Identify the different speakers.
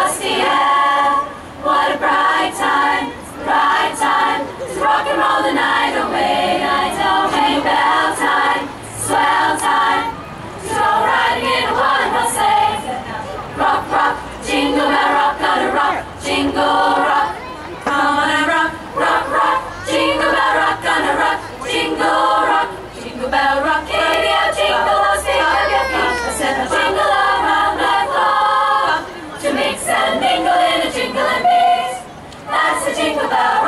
Speaker 1: frosty air. What a bright time to rock and roll the night away. Jingle bell time, swell time, to go riding in a one-horse sleigh. Rock, rock, jingle bell rock, gotta rock, jingle rock. Come on and rock, rock, rock, jingle bell rock, gonna rock, jingle rock. Jingle bell rock, radio, jingle all stick up your feet. Jingle around the clock, to mix and mingle in a jingle and beat. That's the jingle bell rock.